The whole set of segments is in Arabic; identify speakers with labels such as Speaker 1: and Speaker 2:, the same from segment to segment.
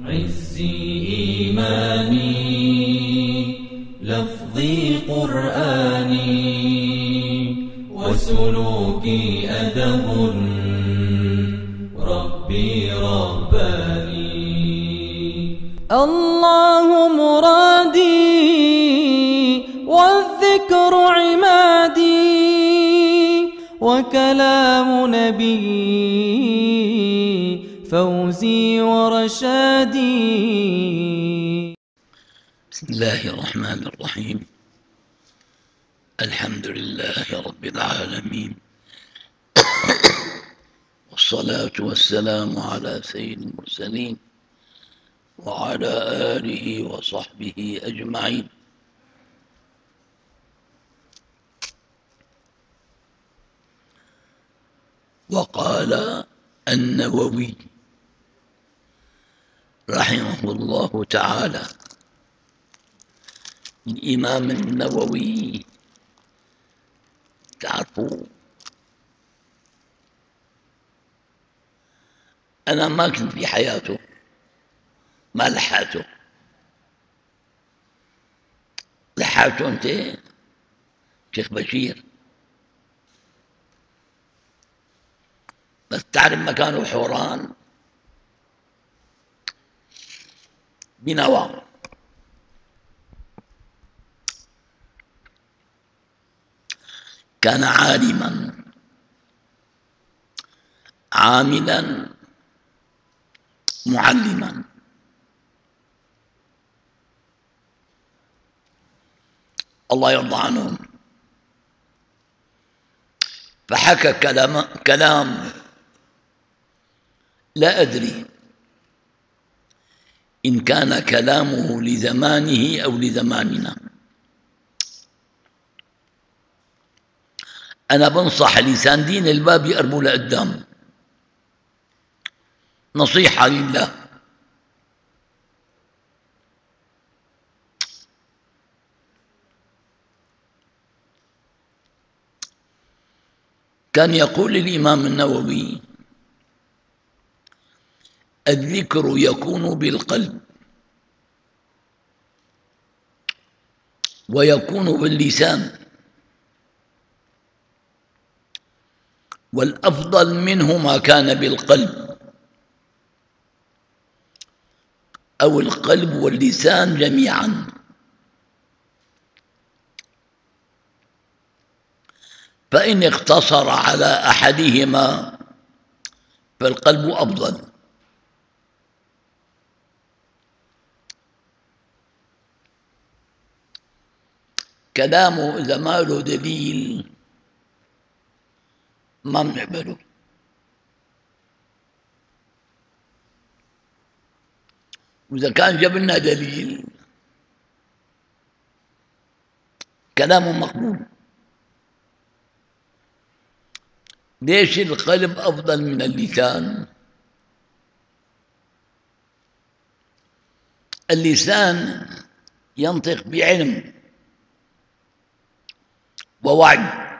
Speaker 1: عزي إيماني لفظي قرآني وسلوكي أدب ربي رباني.
Speaker 2: الله مرادي والذكر عمادي وكلام نبي فوزي ورشادي.
Speaker 3: بسم الله الرحمن الرحيم. الحمد لله رب العالمين، والصلاة والسلام على سيد المرسلين وعلى آله وصحبه أجمعين. وقال النووي رحمه الله تعالى، الإمام النووي تعرفوا أنا ما كنت في حياته، ما لحاته. لحاته أنت شيخ بشير، بس تعرف مكانه حوران بنوى. كان عالما عاملا معلما، الله يرضى عنهم. فحكى كلام لا أدري إن كان كلامه لزمانه أو لزماننا. أنا بنصح لسان دين الباب يقربوا لقدام، نصيحة لله. كان يقول الإمام النووي: الذكر يكون بالقلب ويكون باللسان، والأفضل منه ما كان بالقلب أو القلب واللسان جميعا. فإن اقتصر على أحدهما فالقلب أفضل. كلامه إذا ما له دليل ما بنقبله. وإذا كان جاب لنا دليل كلامه مقبول. ليش القلب أفضل من اللسان؟ اللسان ينطق بعلم ووعي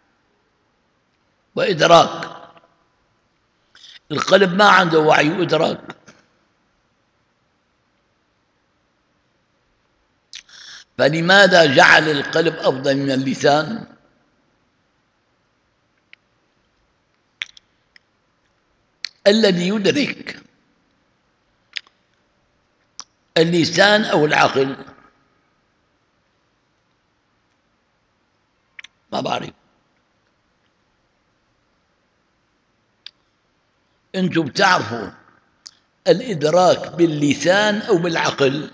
Speaker 3: وإدراك، القلب ما عنده وعي وإدراك. فلماذا جعل القلب أفضل من اللسان؟ الذي يدرك اللسان أو العقل ما بعرف. أنتم بتعرفوا الإدراك باللسان أو بالعقل؟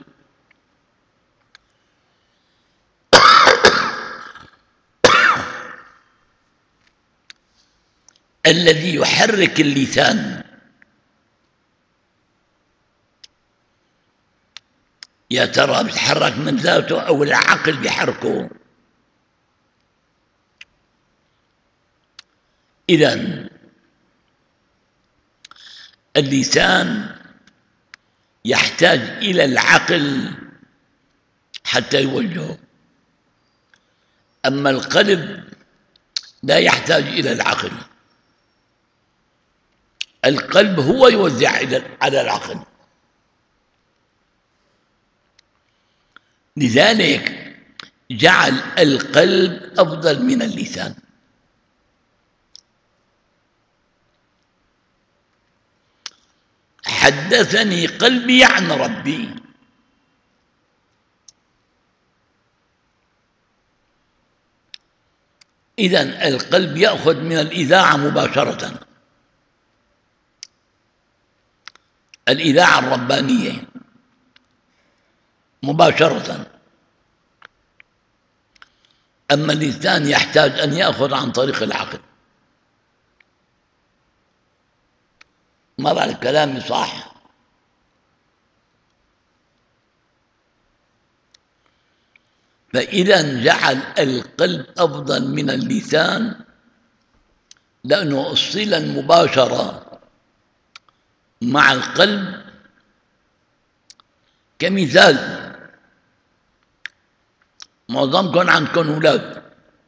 Speaker 3: الذي يحرك اللسان يا ترى بيتحرك من ذاته أو العقل بيحركه؟ إذن اللسان يحتاج إلى العقل حتى يوجهه، أما القلب لا يحتاج إلى العقل. القلب هو يوزع على العقل. لذلك جعل القلب أفضل من اللسان. حدثني قلبي عن ربي. إذن القلب يأخذ من الإذاعة مباشرة، الإذاعة الربانية مباشرة. أما اللسان يحتاج أن يأخذ عن طريق العقل. ما بعرف كلامي صح؟ فإذا جعل القلب أفضل من اللسان لأنه الصلة المباشرة مع القلب. كمثال، معظمكم عندكم أولاد،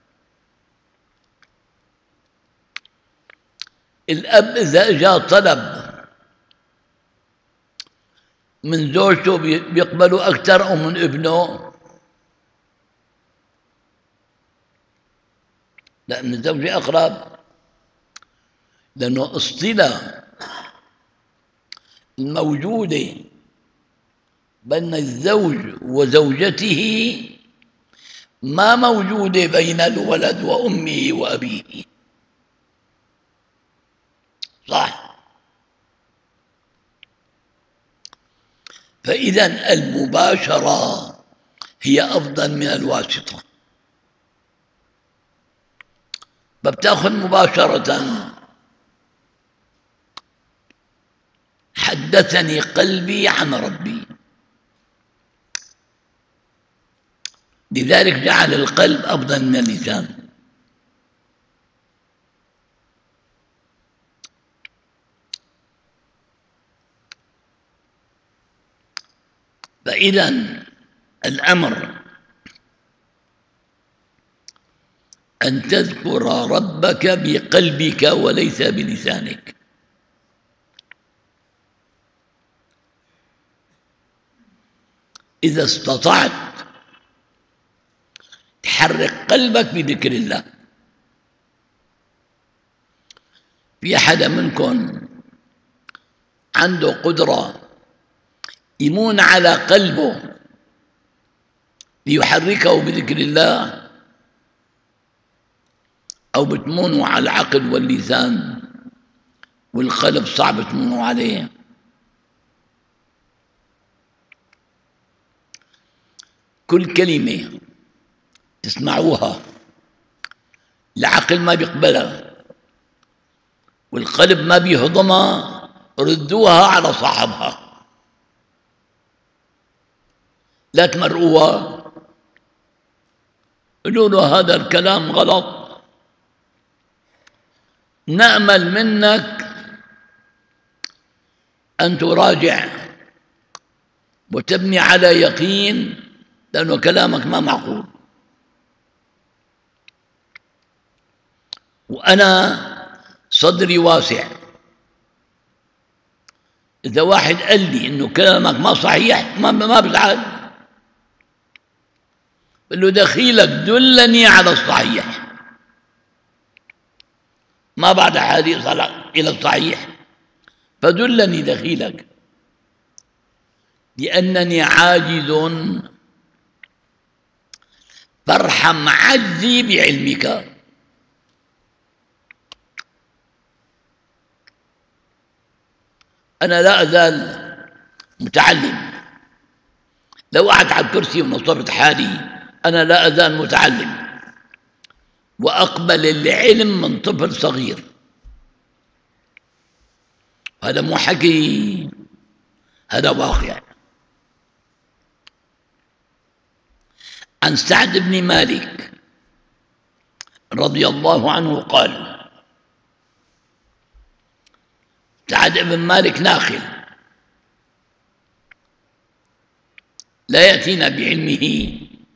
Speaker 3: الأب إذا جاء طلب من زوجته بيقبلوا أكثر أو من ابنه؟ لا، من الزوجة أقرب، لأنه الصلة الموجودة بين الزوج وزوجته ما موجودة بين الولد وأمه وأبيه. صح؟ فإذا المباشرة هي أفضل من الواسطة. فبتأخذ مباشرة. حدثني قلبي عن ربي، لذلك جعل القلب أفضل من اللسان. فإذا الأمر أن تذكر ربك بقلبك وليس بلسانك. إذا استطعت تحرك قلبك بذكر الله. في أحد منكم عنده قدرة يمون على قلبه ليحركه بذكر الله، أو بتمونوا على العقل واللسان والقلب صعب تمونوا عليه؟ كل كلمة تسمعوها العقل ما بيقبلها والقلب ما بيهضمها، ردوها على صاحبها، لا تمرقوها. قولوا له هذا الكلام غلط، نأمل منك أن تراجع وتبني على يقين، لأنه كلامك ما معقول. وأنا صدري واسع، إذا واحد قال لي إنه كلامك ما صحيح ما بزعل، بقول له دخيلك دلني على الصحيح، ما بعد حديث إلى الصحيح، فدلني دخيلك، لأنني عاجز فارحم عجزي بعلمك. أنا لا أزال متعلم، لو قعدت على الكرسي ونصبت حالي أنا لا أزال متعلم، وأقبل العلم من طفل صغير. هذا مو حكي، هذا واقع. عن سعد بن مالك رضي الله عنه قال: سعد بن مالك ناخل لا يأتينا بعلمه،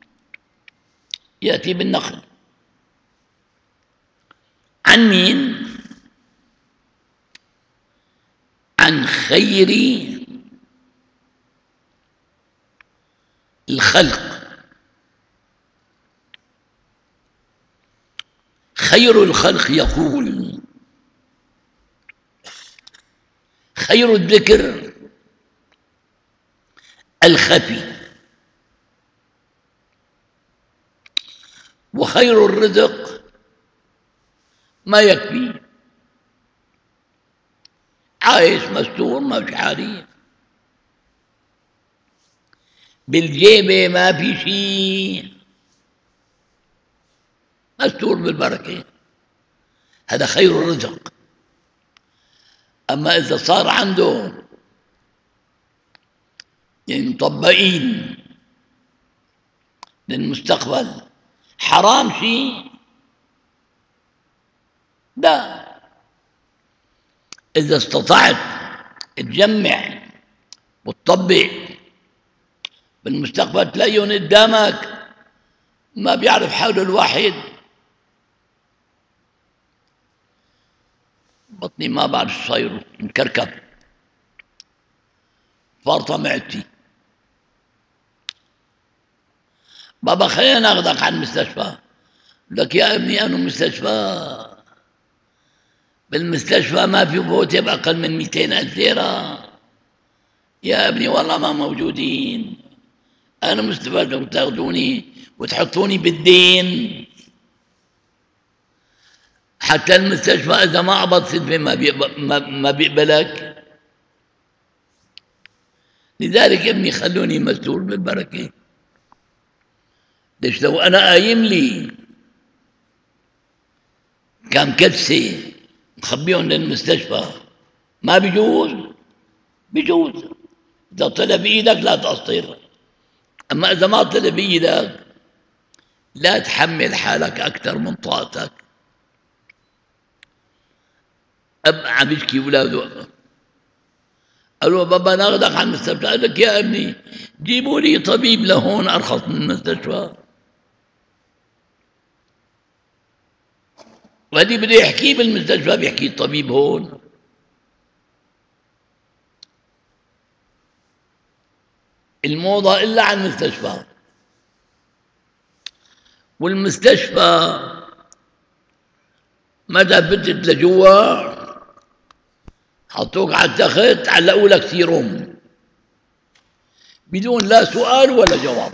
Speaker 3: يأتي بالنخل. عن مين؟ عن خير الخلق خير الخلق يقول: خير الذكر الخفي، وخير الرزق ما يكفي. عايش مستور ما في حالي، بالجيبة ما في شيء، مستور بالبركة، هذا خير الرزق. أما إذا صار عنده يعني مطبقين للمستقبل حرام شيء، لا. إذا استطعت تجمع وتطبق بالمستقبل تلاقيهم قدامك ما بيعرف حاله الواحد. بطني ما بعرف شو صاير، مكركب، فارطة معدتي. بابا خلينا ناخذك على المستشفى. لك يا ابني أنا مستشفى، بالمستشفى ما في فوتة بأقل من 200,000 ليرة يا ابني، والله ما موجودين. أنا مستفاد وتاخذوني وتحطوني بالدين. حتى المستشفى إذا ما قبض صدفة ما بيقبلك. لذلك ابني خلوني مستور بالبركة. ليش لو أنا قايم لي كم كدسة مخبيهم للمستشفى ما بيجوز؟ بيجوز إذا طلع بإيدك لا تقصر. أما إذا ما طلع بإيدك لا تحمل حالك أكثر من طاقتك. أب عم يشكي أولاده، قالوا بابا ناخذك على المستشفى. قال لك يا ابني جيبوا لي طبيب لهون أرخص من المستشفى. وهذه بده يحكي بالمستشفى بيحكي الطبيب هون. الموضة إلا على المستشفى، والمستشفى متى فتت لجوا حطوك على التخت علقوا لك سيروم بدون لا سؤال ولا جواب.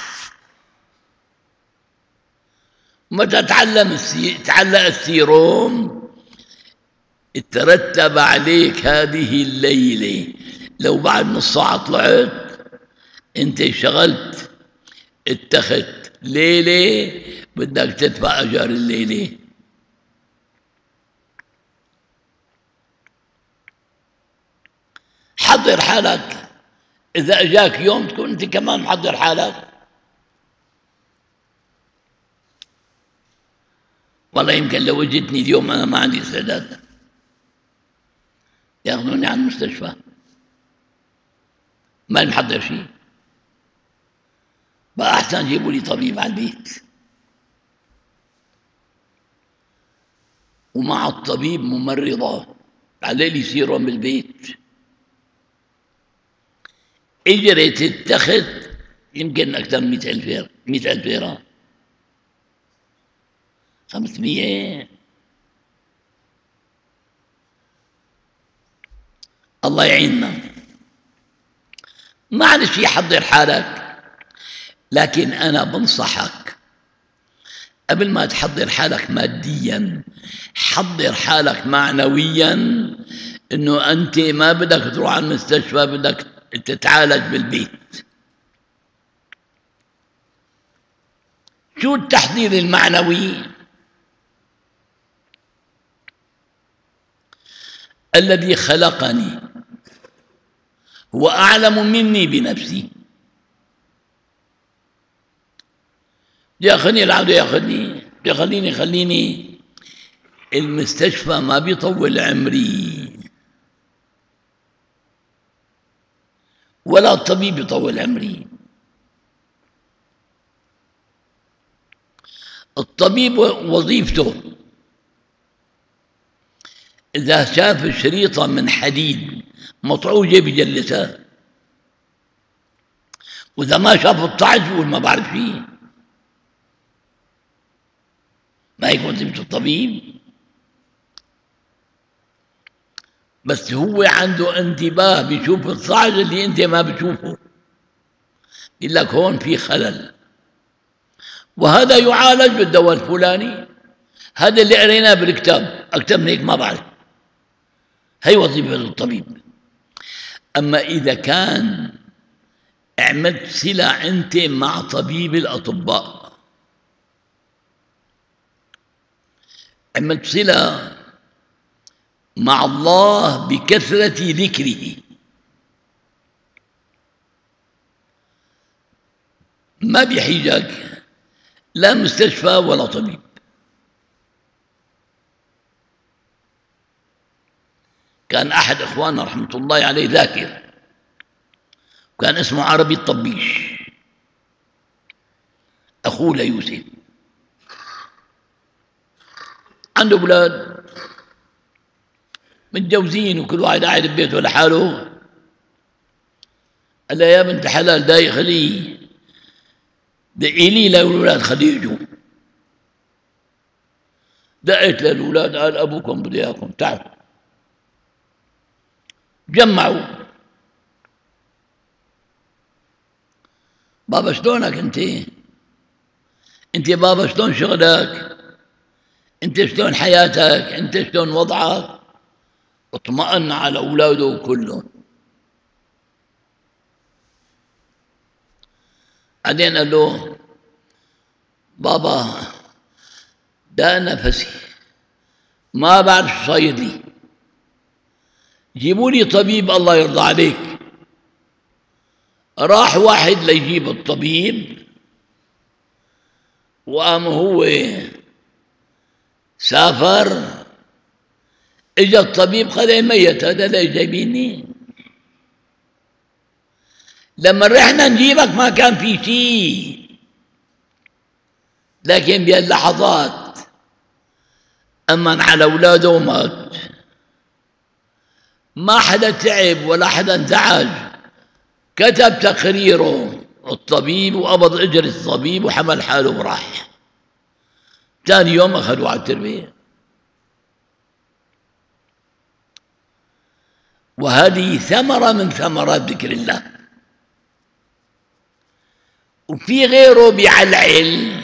Speaker 3: متى تعلق السيروم ترتب عليك هذه الليلة. لو بعد نص ساعة طلعت انت شغلت التخت ليلة بدك تدفع أجار الليلة. حضر حالك، إذا أجاك يوم تكون أنت كمان محضر حالك. والله يمكن لو اجتني اليوم أنا ما عندي استعداد ياخذوني على المستشفى، ما محضر شيء. بقى أحسن جيبوا لي طبيب على البيت، ومع الطبيب ممرضة على لي سيروم بالبيت. اجرت التخت يمكن أكثر من 100,000 ليرة، 500. الله يعيننا. معلش يحضر حالك، لكن أنا بنصحك قبل ما تحضر حالك ماديا حضر حالك معنويا، إنه أنت ما بدك تروح على المستشفى، بدك تتعالج بالبيت. شو التحضير المعنوي؟ الذي خلقني هو أعلم مني بنفسي. ياخذني العبد ياخذني يخليني المستشفى ما بيطول عمري ولا الطبيب يطول عمري. الطبيب وظيفته إذا شاف شريطة من حديد مطعوجة بجلسها، وإذا ما شاف الطعج بيقول ما بعرف شيء. ما هيك وظيفة الطبيب. بس هو عنده انتباه، بيشوف الصعب اللي انت ما بتشوفه، يقول لك هون في خلل، وهذا يعالج بالدواء الفلاني. هذا اللي قريناه بالكتاب، أكثر من هيك ما بعرف. هي وظيفة الطبيب. أما إذا كان عملت صلة أنت مع طبيب الأطباء، عملت صلة مع الله بكثرة ذكره، ما بيحيجك لا مستشفى ولا طبيب. كان أحد إخواننا رحمة الله عليه ذاكر، كان اسمه عربي الطبيش، أخوه ليوسف، عنده أولاد متجوزين وكل واحد قاعد ببيته لحاله. قال له يا بنت حلال دايخ لي، دقي لي للأولاد خليه يجوا. دقيت للأولاد، قال أبوكم بده إياكم تعالوا. جمعوا، بابا شلونك انت بابا شلون شغلك، انت شلون حياتك، انت شلون وضعك. اطمأن على أولاده كلهم. بعدين قال له بابا ده نفسي ما بعرف شو صاير لي، جيبوا لي طبيب الله يرضى عليك. راح واحد ليجيب الطبيب، وقام هو سافر. اجا الطبيب قال ميت هذا، ليش جايبيني؟ لما رحنا نجيبك ما كان في شيء، لكن بهاللحظات أمن على أولاده ومات. ما حدا تعب ولا حدا انزعج، كتب تقريره الطبيب وقبض أجر الطبيب وحمل حاله وراح. ثاني يوم أخذوه على التربية. وهذه ثمرة من ثمرات ذكر الله. وفي غيره بيعلعل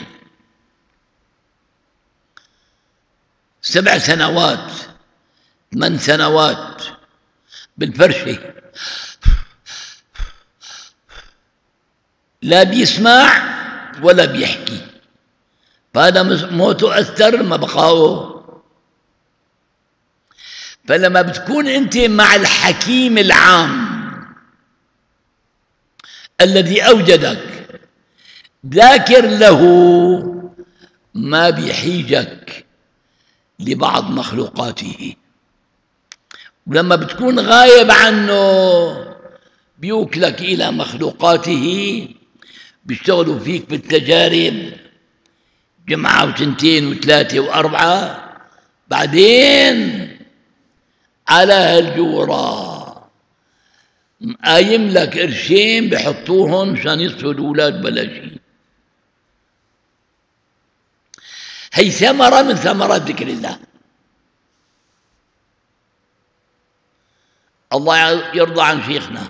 Speaker 3: 7 سنوات 8 سنوات بالفرشة، لا بيسمع ولا بيحكي، فهذا موته أثر ما بقاؤه. فلما بتكون أنت مع الحكيم العام الذي أوجدك ذاكر له، ما بيحيجك لبعض مخلوقاته. ولما بتكون غايب عنه بيوكلك إلى مخلوقاته، بيشتغلوا فيك بالتجارب جمعة وتنتين وثلاثة وأربعة. بعدين على هالجورة قايم لك قرشين بحطوهم مشان يصفوا الأولاد بلا شيء. هي ثمرة من ثمرات ذكر الله. الله يرضى عن شيخنا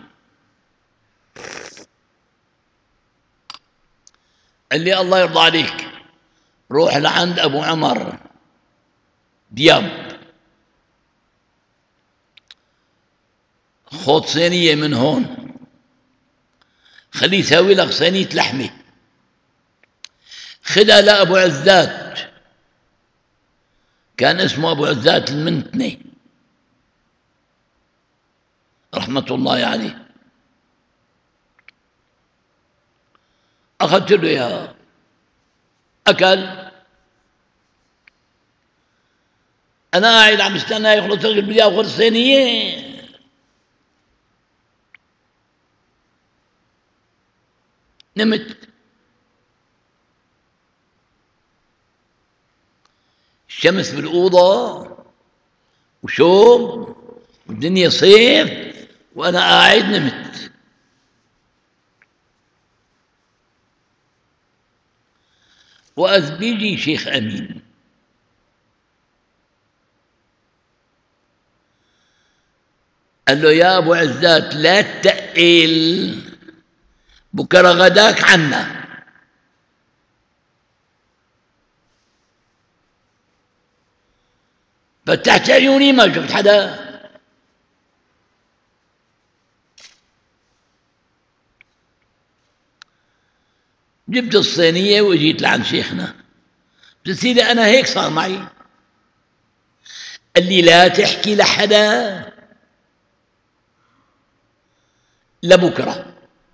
Speaker 3: اللي الله يرضى عليك، روح لعند أبو عمر دياب، خذ صينية من هون، خليه يسوي لك صينية لحمة، خذها لأبو عزات، كان اسمه أبو عزات المنتني رحمة الله عليه. أخذت له إياها، أكل. أنا قاعد عم استنى يخلص، بدي آخذ صينية. نمت. الشمس بالأوضة وشوب والدنيا صيف وأنا قاعد نمت. وإذ بيجي شيخ أمين قال له يا أبو عزات لا تتقل، بكرة غداك عنا. فتحت عيوني ما شفت حدا. جبت الصينية وجيت لعند شيخنا، قلت سيدي أنا هيك صار معي. قال لي لا تحكي لحدا لبكرة.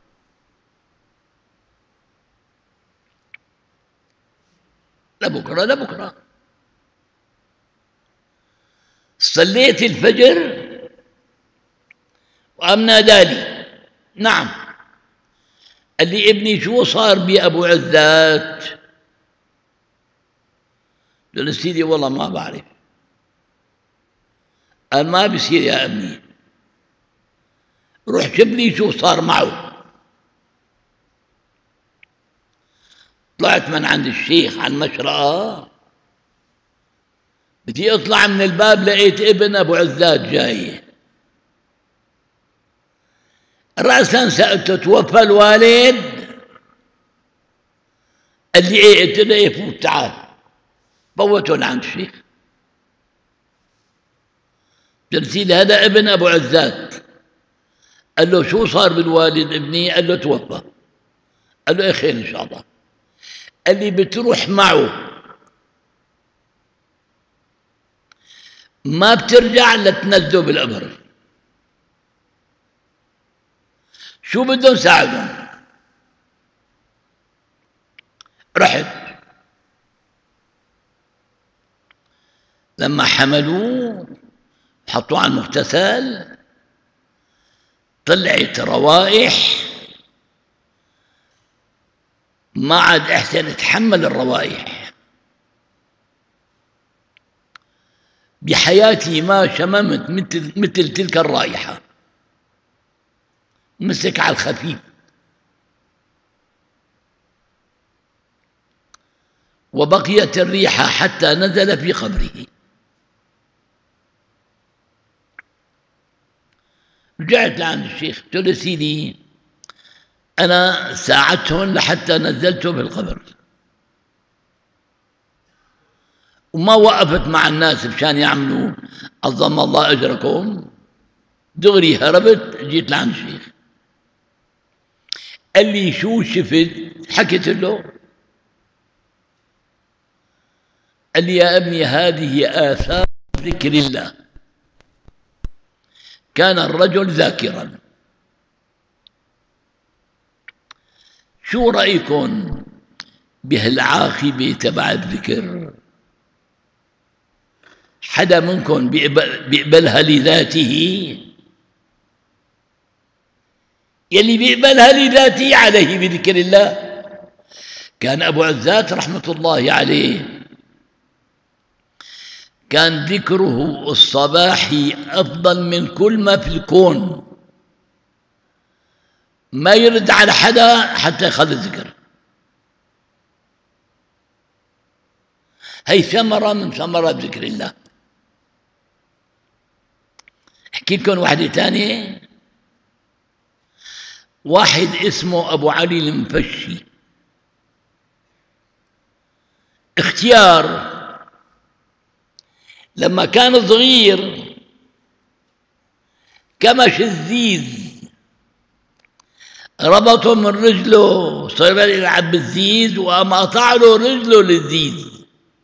Speaker 3: لبكرة صليت الفجر وقام نادالي. نعم. قال لي ابني شو صار بأبو عزات؟ قلت له سيدي والله ما بعرف. قال ما بصير يا ابني، روح شوف لي شو صار معه. طلعت من عند الشيخ على المشرقة، بدي اطلع من الباب لقيت ابن ابو عزات جاي. رأسا سألته توفى الوالد؟ قال لي ايه. قلت له ايه فوت تعال. فوته لعند الشيخ. قلت سيدي هذا ابن ابو عزات. قال له شو صار بالوالد ابني؟ قال له توفى. قال له ايه خير ان شاء الله. قال لي بتروح معه ما بترجع لتنزله بالقبر. شو بدهم ساعدهم. رحت. لما حملوه حطوه على المغتسل طلعت روائح ما عاد احسن اتحمل الروائح. بحياتي ما شممت مثل تلك الرائحة. مسك على الخفيف. وبقيت الريحة حتى نزل في قبره. رجعت لعند الشيخ قلت له سيدي أنا ساعدتهم لحتى نزلته في القبر وما وقفت مع الناس مشان يعملوا عظم الله أجركم. دغري هربت جيت لعند الشيخ. قال لي شو شفت؟ حكيت له. قال لي يا ابني هذه آثار ذكر الله. كان الرجل ذاكرا. شو رأيكم بهالعاقبة تبع الذكر؟ حدا منكم بيقبلها لذاته؟ يلي بيقبلها لذاته عليه بذكر الله. كان أبو عزات رحمة الله عليه كان ذكره الصباحي أفضل من كل ما في الكون. ما يرد على حدا حتى ياخذ الذكر. هي ثمرة من ثمرات ذكر الله. احكي لكم واحدة ثانية. واحد اسمه أبو علي المفشي، اختيار. لما كان صغير كمش الزيز، ربطه من رجله، صار يلعب بالزيز وقام قطع له رجله للزيز.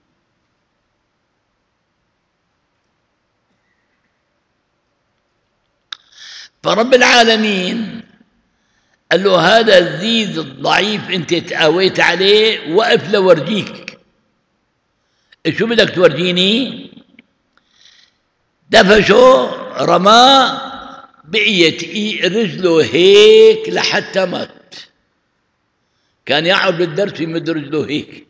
Speaker 3: فرب العالمين قال له هذا الزيز الضعيف انت تقاويت عليه، وقف لورجيك. شو بدك تورجيني؟ دفشه رماه، بقيت رجله هيك لحتى مات. كان يقعد بالدرس يمد رجله هيك.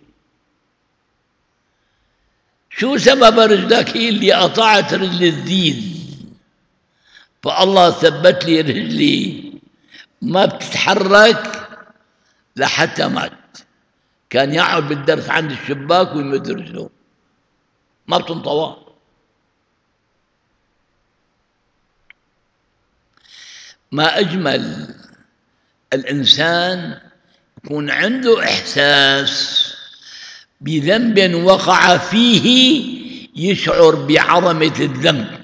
Speaker 3: شو سبب رجلك؟ هي اللي قطعت رجل الزيز. فالله ثبت لي رجلي ما بتتحرك لحتى مات. كان يقعد بالدرس عند الشباك ويمد رجله ما بتنطوى. ما أجمل الإنسان يكون عنده إحساس بذنب وقع فيه، يشعر بعظمة الذنب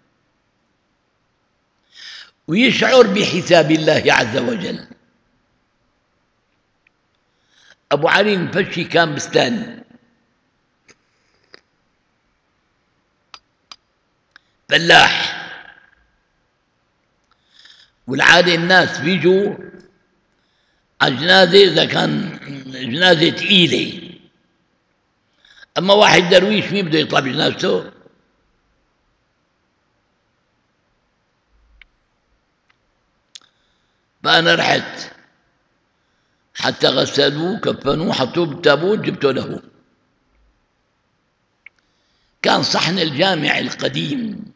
Speaker 3: ويشعر بحساب الله عز وجل. أبو علي المفشي كان بستاني، فلاح، والعادة الناس بيجوا على جنازة إذا كان جنازة تقيلة، أما واحد درويش مين بده يطلع بجنازته؟ فأنا رحت حتى غسلوه كفنوه حطوه بالتابوت جبته له. كان صحن الجامع القديم،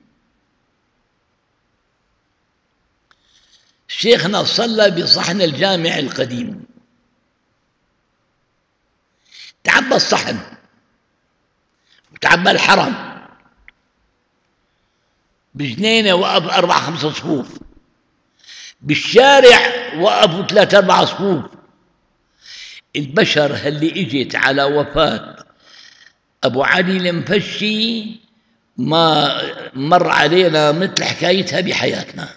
Speaker 3: شيخنا صلى بصحن الجامع القديم، تعبى الصحن وتعبى الحرم، بجنينة وقف 4-5 صفوف، بالشارع وقفوا 3-4 صفوف. البشر اللي اجت على وفاة أبو علي المفشي ما مر علينا مثل حكايتها بحياتنا.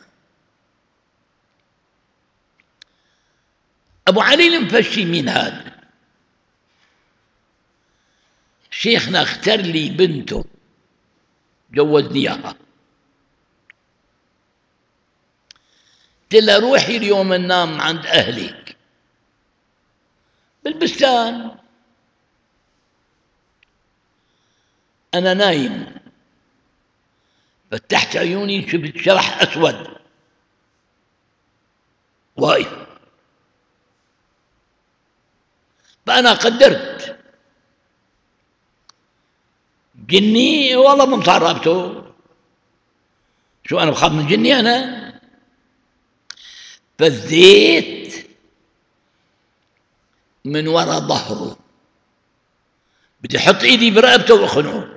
Speaker 3: أبو علي المفشي مين هذا؟ شيخنا اختار لي بنته جوزني إياها، قلت لها روحي اليوم ننام عند أهلك بالبستان. أنا نايم فتحت عيوني شفت شبح أسود واقف، فأنا قدرت جني، والله ما مصعربته، شو أنا بخاف من جني أنا؟ فزيت من وراء ظهره، بدي أحط إيدي برقبته وأخنقه،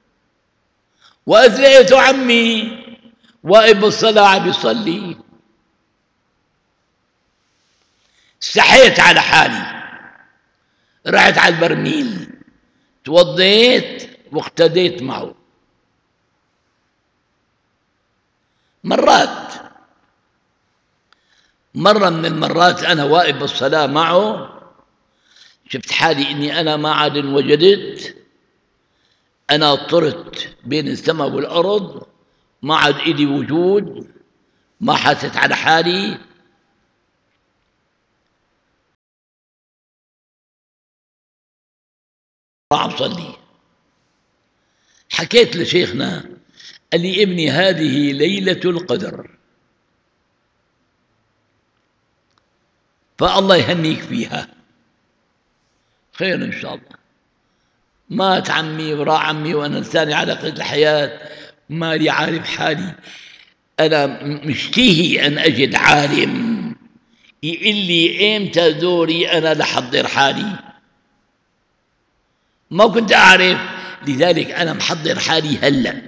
Speaker 3: وأزلقت عمي واقف بالصلاة عم بيصلي. استحيت على حالي، رحت على البرميل توضيت واقتديت معه. مرة من المرات أنا واقف بالصلاة معه شفت حالي إني أنا ما عاد انوجدت، أنا طرت بين السماء والأرض، ما عاد إلي وجود، ما حست على حالي. عم صلي، حكيت لشيخنا قال لي ابني هذه ليلة القدر، فالله يهنيك فيها. خير إن شاء الله. مات عمي وراح عمي وأنا لساني على قيد الحياة، مالي عارف حالي. أنا مشتهي أن أجد عالم يقول لي إمتى دوري أنا لحضر حالي، ما كنت أعرف، لذلك أنا محضر حالي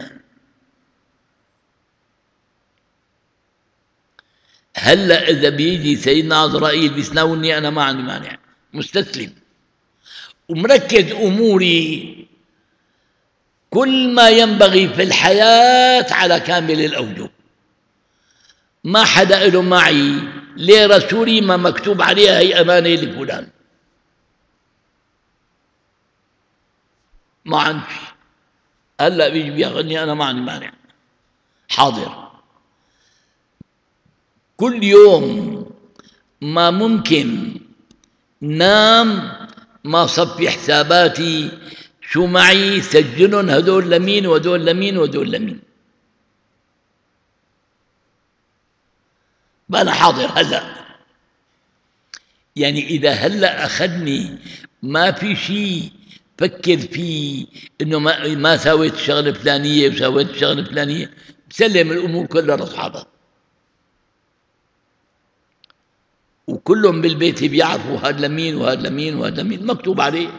Speaker 3: هلأ إذا بيجي سيدنا عزرائيل بيسناولني أنا ما عندي مانع، مستسلم ومركز أموري كل ما ينبغي في الحياة على كامل الأوجه. ما حدا له معي ليه رسولي ما مكتوب عليها هي أمانة لفلان، ما عندي. هلا بيجي بياخذني أنا ما عندي مانع، حاضر. كل يوم ما ممكن نام ما صفي حساباتي شو معي، سجلهم هدول لمين وهدول لمين وهدول لمين. أنا حاضر هلا، يعني إذا هلا أخذني ما في شيء فكر فيه إنه ما سويت الشغلة الفلانية وسويت الشغلة الفلانية، بسلم الأمور كلها لأصحابها، وكلهم بالبيت بيعرفوا هذا لمين وهذا لمين وهذا لمين، مكتوب عليه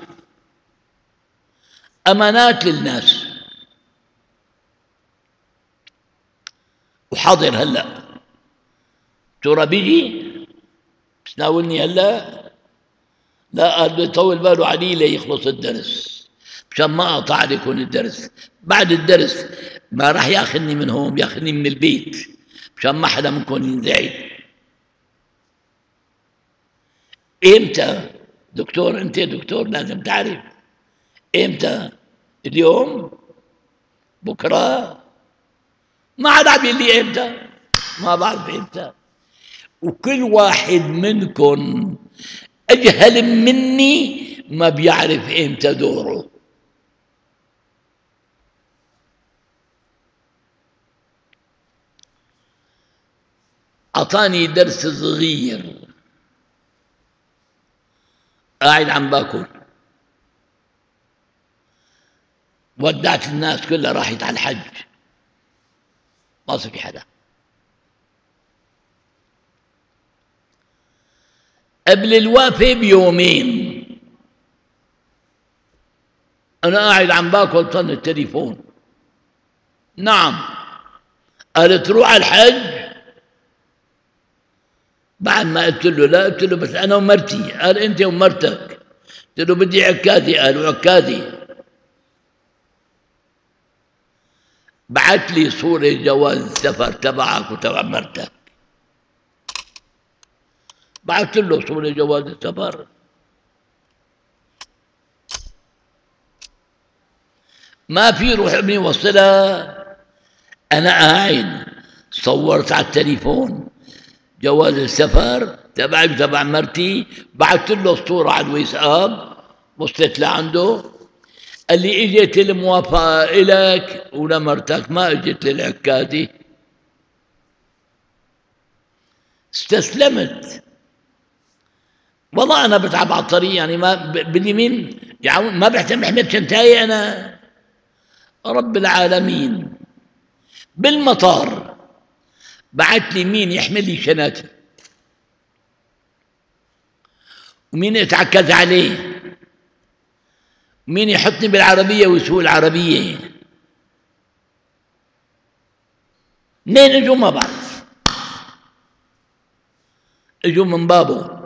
Speaker 3: أمانات للناس. وحاضر هلا ترى بيجي تناولني هلا؟ لا، قال بده يطول باله علي ليخلص الدرس مشان ما أقطع عليكم الدرس. بعد الدرس ما راح ياخذني من هون، بياخذني من البيت مشان ما حدا منكم ينزعج. إمتى دكتور؟ أنت دكتور لازم تعرف إمتى. اليوم؟ بكرة؟ ما حدا عم يقول لي إمتى، ما بعرف إمتى. وكل واحد منكم أجهل مني ما بيعرف إمتى دوره. أعطاني درس صغير، قاعد عم باكل، ودعت الناس كلها راحت على الحج، ما صار في حدا. قبل الوقفة بيومين أنا قاعد عم باكل، طن التليفون. نعم. قال تروح على الحج؟ بعد ما قلت له لا، قلت له بس أنا ومرتي. قال أنت ومرتك؟ قلت له بدي عكازي. قال عكازي. بعت لي صورة جواز السفر تبعك وتبع مرتك. بعت له صورة جواز السفر. ما في روح ابني وصلها. أنا قاعد صورت على التليفون جواز السفر تبعي وتبع مرتي، بعت له الصورة على الواتساب، وصلت لعنده. قال لي اجت الموافقة إلك ولمرتك، ما اجت للعكازي. استسلمت. والله أنا بتعب على الطريق، يعني ما باليمين يعني ما بحتمل حمل شنتاي أنا. رب العالمين بالمطار بعت لي مين يحمل لي شناتي ومين يتعكز عليه ومين يحطني بالعربية ويسوق العربية. منين اجوا ما بعرف، اجوا من بابه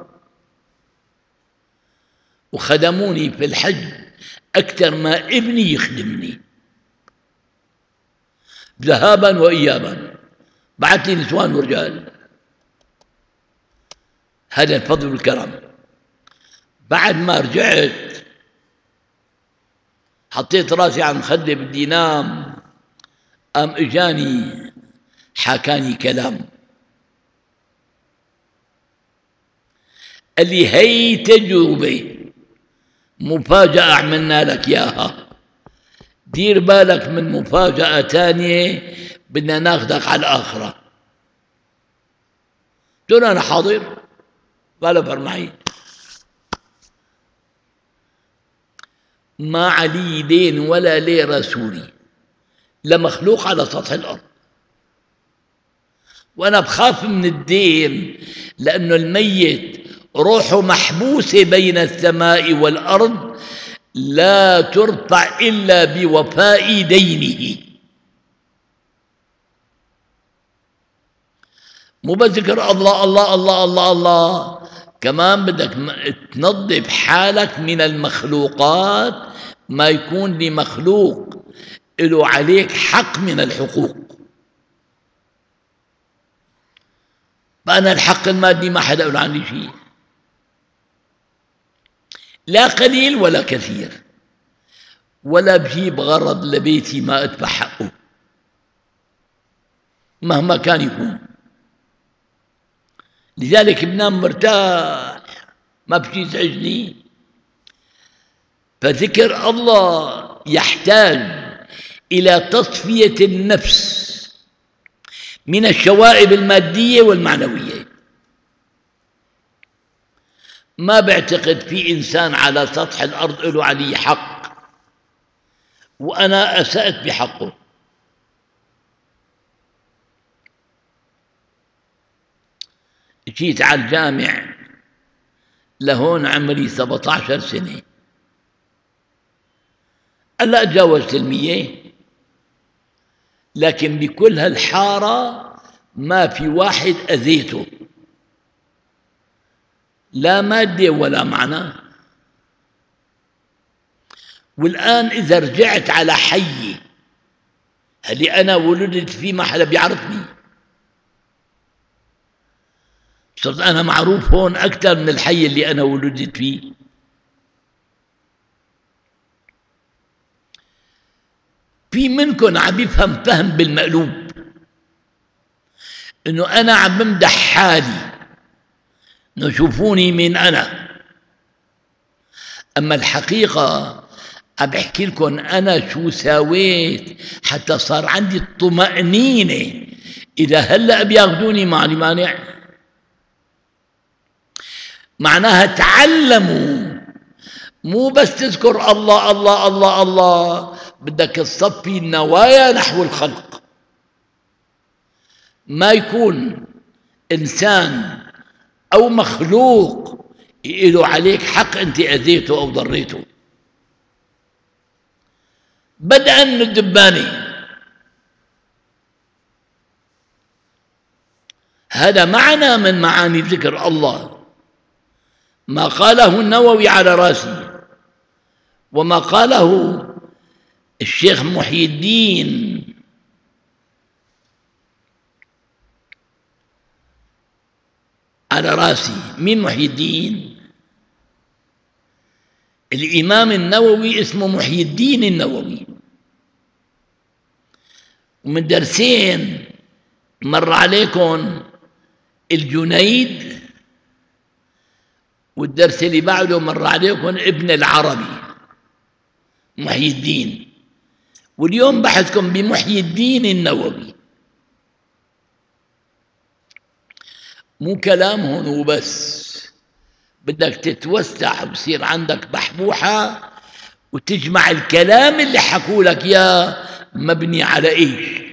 Speaker 3: وخدموني في الحج أكثر ما ابني يخدمني ذهابا وإيابا. بعت لي نسوان ورجال. هذا الفضل والكرم. بعد ما رجعت حطيت راسي على المخدة بدي نام، قام اجاني حكاني كلام، قال لي هي تجربة مفاجأة عملنا لك إياها، دير بالك من مفاجأة تانية بدنا ناخذك على الآخرة. قلت له أنا حاضر، ولا فر معي. ما علي دين ولا لي رسولي لمخلوق على سطح الأرض، وأنا بخاف من الدين لأنه الميت روحه محبوسة بين السماء والأرض، لا ترفع إلا بوفاء دينه. مو بذكر الله الله الله الله الله، كمان بدك تنظف حالك من المخلوقات، ما يكون لمخلوق له عليك حق من الحقوق. فأنا الحق المادي ما حدا له عني شيء، لا قليل ولا كثير، ولا بجيب غرض لبيتي ما أدفع حقه مهما كان يكون. لذلك بنام مرتاح، ما بشي يزعجني. فذكر الله يحتاج إلى تصفية النفس من الشوائب المادية والمعنوية. ما بعتقد في إنسان على سطح الأرض له علي حق وأنا أسأت بحقه. جيت على الجامع لهون عمري 17 سنة، هلا تجاوزت 100، لكن بكل هالحارة ما في واحد أذيته لا مادة ولا معنى. والآن إذا رجعت على حي اللي أنا ولدت فيه ما حدا بيعرفني، صرت أنا معروف هون أكثر من الحي اللي أنا ولدت فيه. في منكم عم يفهم فهم بالمقلوب، إنه أنا عم بمدح حالي، إنه شوفوني مين أنا. أما الحقيقة عم بحكي لكم أنا شو سويت حتى صار عندي الطمأنينة إذا هلأ بياخذوني ماني مانع. معناها تعلموا، مو بس تذكر الله الله الله الله، بدك تصفي النوايا نحو الخلق. ما يكون إنسان أو مخلوق له عليك حق أنت أذيته أو ضريته، بدءا من الدباني. هذا معنى من معاني ذكر الله، ما قاله النووي على راسي، وما قاله الشيخ محي الدين على راسي. مين محي الدين؟ الإمام النووي اسمه محي الدين النووي، ومن درسين مر عليكم الجنيد، والدرس اللي بعده مر عليكم ابن العربي محي الدين، واليوم بحثكم بمحي الدين النووي. مو كلام هون وبس، بدك تتوسع وبصير عندك بحبوحة وتجمع الكلام اللي حكوا لك يا مبني على ايش.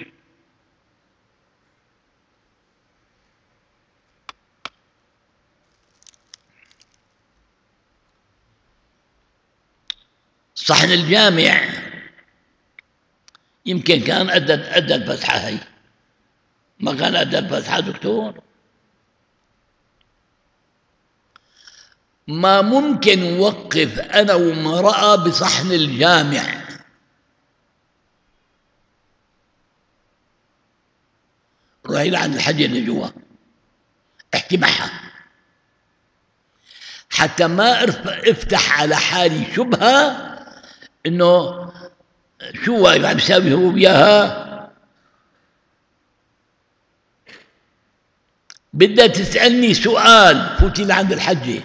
Speaker 3: صحن الجامع يمكن كان أدى الفتحة، هي ما كان أدى الفتحة دكتور. ما ممكن وقف أنا وامرأة بصحن الجامع، روحي لعند الحجة اللي جوا احكي معها حتى ما افتح على حالي شبهة إنه شو عم يساوي هو وياها. بدها تسألني سؤال فوتي لعند الحجة،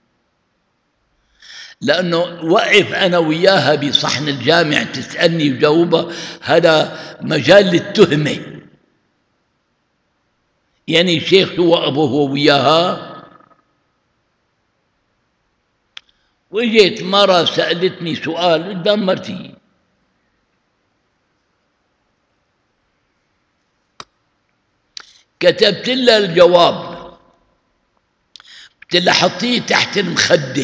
Speaker 3: لأنه وقف أنا وياها بصحن الجامع تسألني وجاوبها، هذا مجال للتهمة. يعني الشيخ شو وقفه هو وياها؟ وإجيت مرة سألتني سؤال قدام مرتي، كتبت لها الجواب، قلت لها حطيه تحت المخدة،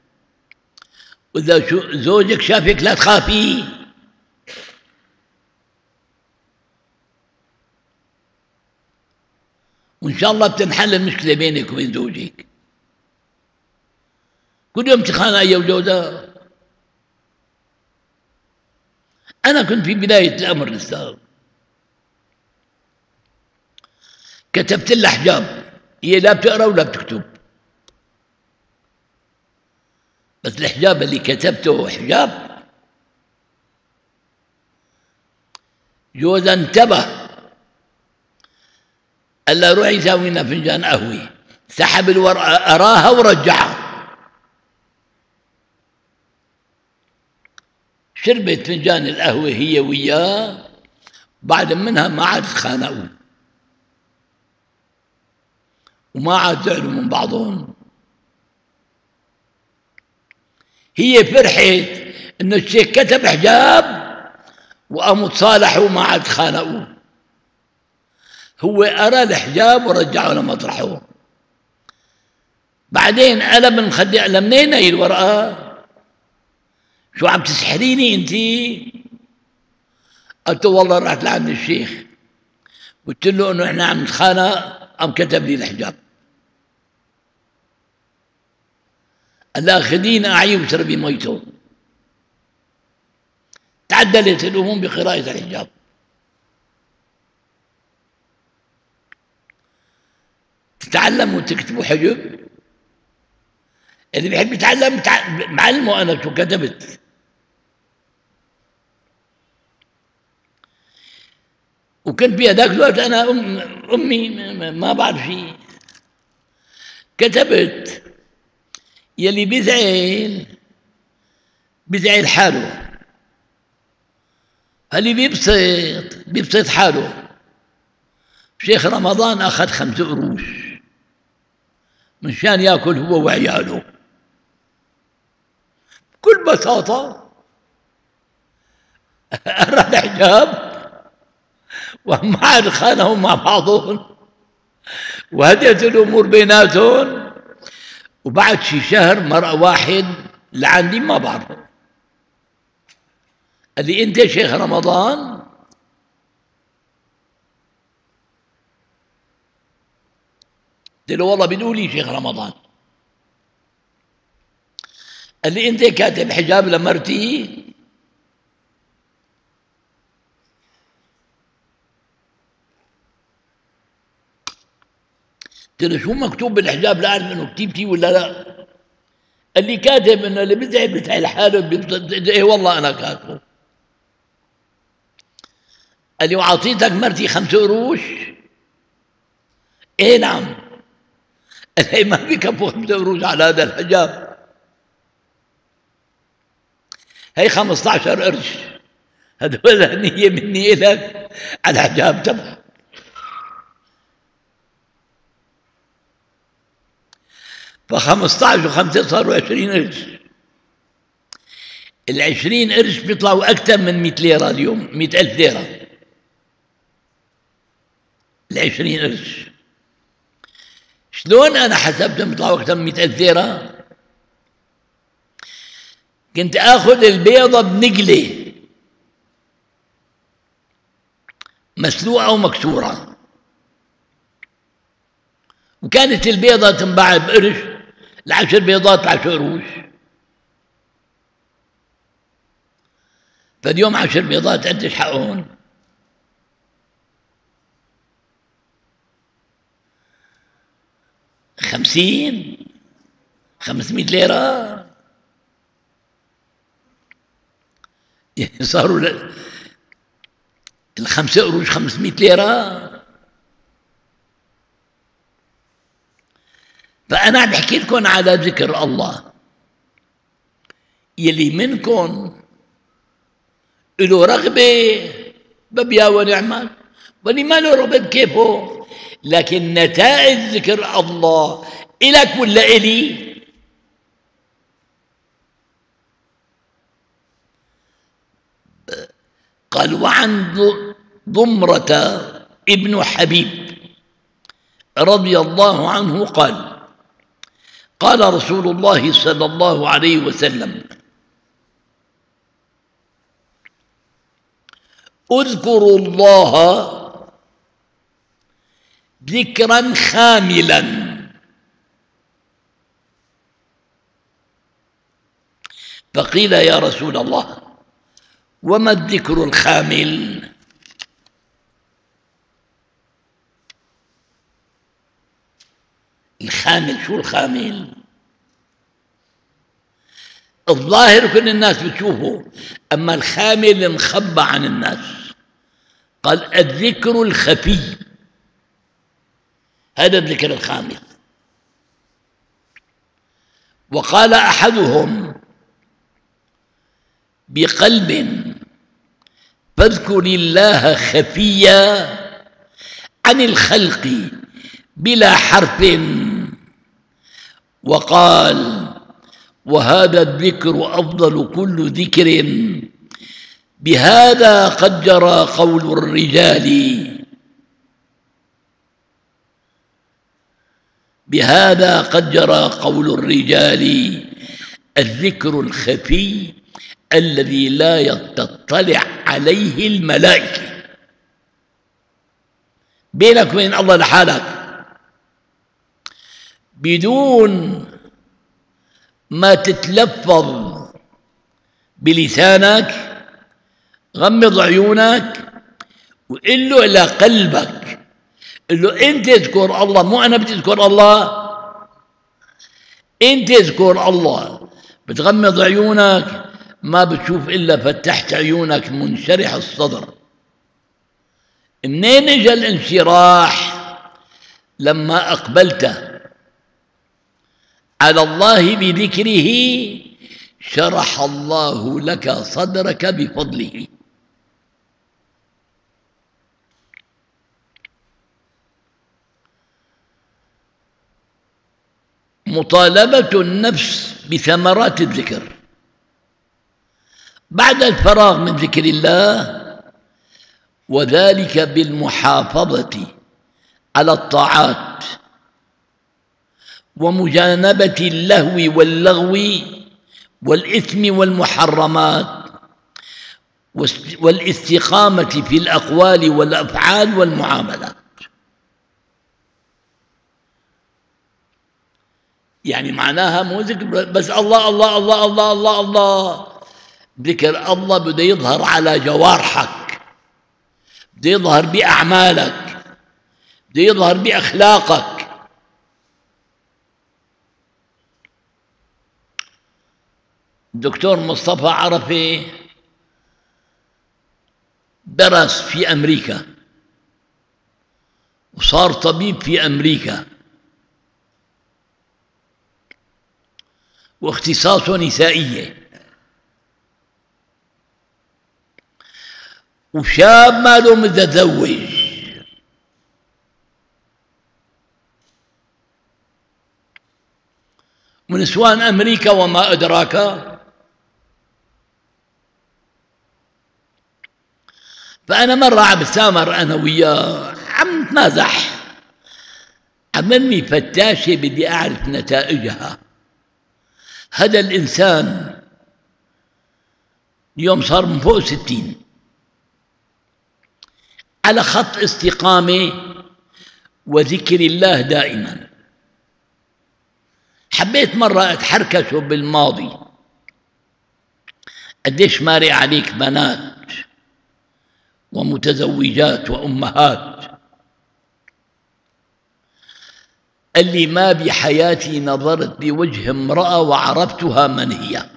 Speaker 3: وإذا زوجك شافك لا تخافي. وإن شاء الله بتنحل المشكلة بينك وبين زوجك. كل يوم تخانق هي وجوزها. أنا كنت في بداية الأمر لسه، كتبت لها حجاب، هي لا بتقرأ ولا بتكتب، بس الحجاب اللي كتبته حجاب. جوزها انتبه، قال لها روحي ساوي لنا فنجان قهوة، سحب الورقة أراها ورجعها، شربت فنجان القهوة هي وياه، بعد منها ما عاد تخانقوا وما عاد زعلوا من بعضهم. هي فرحت انه الشيخ كتب حجاب وقاموا تصالحوا وما عاد تخانقوا، هو أرى الحجاب ورجعه لمطرحه. بعدين قلب المخدة، قال منين هي الورقة؟ شو عم تسحريني انت؟ قلت له والله رحت لعند الشيخ قلت له انه احنا عم نتخانق، قام كتب لي الحجاب. الآخذين أعين واشربي ميتهم. تعدلت الأمور بقراءة الحجاب. تتعلموا وتكتبوا حجب. اللي بيحب يتعلم معلمه. أنا شو كتبت. وكنت بهذاك الوقت أنا أمي ما بعرف شيء. كتبت يلي بيزعل حاله، اللي بيبسط حاله. شيخ رمضان أخذ 5 قروش مشان يأكل هو وعياله. بكل بساطة أرى الحجاب ومع خانهم مع بعضهم وهديت الأمور بيناتهم. وبعد شي شهر مرأة واحد لعندي ما بعرفه قال لي أنت شيخ رمضان؟ قلت له والله بيقولي شيخ رمضان. قال لي أنت كاتب حجاب لمرتي؟ قلت له شو مكتوب بالحجاب؟ لا أعرف إنه كتبتي ولا لا. قال لي كاتب إنه اللي بيزعل حاله إيه والله أنا كاتبه. قال لي وعطيتك مرتي 5 قروش؟ إيه نعم. قال لي ما بكفوا 5 قروش على هذا الحجاب. هي 15 قرش هذول هدية مني إلك على الحجاب تبعك. ف15 و5 صاروا 20 قرش. ال20 قرش بيطلعوا أكثر من 100 ليرة اليوم، 100,000 ليرة. ال20 قرش شلون أنا حسبتهم بيطلعوا أكثر من 100,000 ليرة؟ كنت آخذ البيضة بنقلة مسلوقة ومكسورة، وكانت البيضة تنباع بقرش، ال10 بيضات ب10 قروش. فاليوم 10 بيضات قديش حقهم؟ 50 500 ليرة. يعني صاروا ال5 قروش 500 ليرة. فأنا عم بحكي لكم على ذكر الله. يلي منكم له رغبة ببيا ونعمل، واللي ما له رغبة بكيفه. لكن نتائج ذكر الله إلك ولا إلي؟ قال وعن ضمرة ابن حبيب رضي الله عنه قال قال رسول الله صلى الله عليه وسلم اذكروا الله ذكرا خاملا. فقيل يا رسول الله وما الذكر الخامل؟ الخامل شو الخامل؟ الظاهر كل الناس بتشوفه، أما الخامل مخبى عن الناس. قال الذكر الخفي، هذا الذكر الخامل. وقال أحدهم بقلب فاذكر الله خفيا عن الخلق بلا حرف. وقال وهذا الذكر أفضل كل ذكر، بهذا قد جرى قول الرجال، بهذا قد جرى قول الرجال. الذكر الخفي الذي لا تطلع عليه الملائكة، بينك وبين الله لحالك، بدون ما تتلفظ بلسانك، غمض عيونك وقل له إلى قلبك، قل له أنت اذكر الله، مو أنا بدي أذكر الله، أنت اذكر الله. بتغمض عيونك ما بتشوف إلا فتحت عيونك منشرح الصدر. منين اجى الانشراح؟ لما أقبلت على الله بذكره شرح الله لك صدرك بفضله. مطالبة النفس بثمرات الذكر بعد الفراغ من ذكر الله، وذلك بالمحافظة على الطاعات ومجانبة اللهو واللغو والإثم والمحرمات، والاستقامة في الأقوال والأفعال والمعاملات. يعني معناها مو ذكر بس الله الله الله الله الله الله، ذكر الله بده يظهر على جوارحك، بده يظهر بأعمالك، بده يظهر بأخلاقك. الدكتور مصطفى عرفة درس في أمريكا وصار طبيب في أمريكا، واختصاصه نسائية، وشاب ماله متزوج، ونسوان أمريكا وما أدراك. فأنا مرة عم بسامر أنا وياه عم نتمازح، عملني فتاشة بدي أعرف نتائجها. هذا الإنسان اليوم صار من فوق 60 على خط استقامة وذكر الله دائما. حبيت مرة أتحركشه بالماضي، قديش مارق عليك بنات ومتزوجات وأمهات. قال لي ما بحياتي نظرت بوجه امرأة وعرفتها من هي.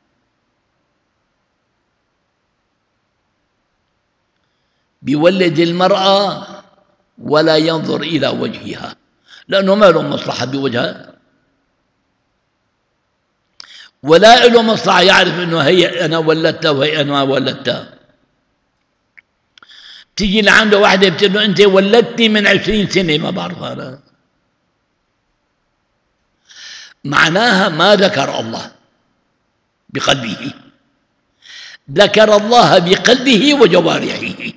Speaker 3: بيولد المرأة ولا ينظر إلى وجهها لأنه ما له مصلحة بوجهها، ولا له مصلحة يعرف أنه هي أنا ولدتها وهي أنا ما ولدتها. تيجي لعنده واحدة بتقول له أنت ولدتني من 20 سنة، ما بعرف هذا معناها ما ذكر الله بقلبه، ذكر الله بقلبه وجوارحه.